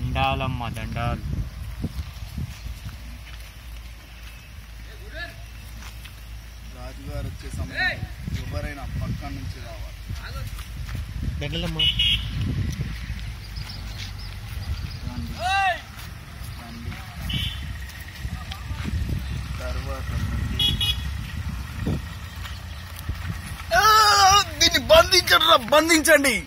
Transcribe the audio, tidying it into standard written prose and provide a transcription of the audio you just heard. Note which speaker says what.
Speaker 1: దండాలమ్మ దండాలు.
Speaker 2: రాజుగారు వచ్చే సమయం ఎవరైనా పక్క నుంచి రావాలి.
Speaker 1: దండలమ్మ
Speaker 2: తర్వాత దీన్ని బంధించండి.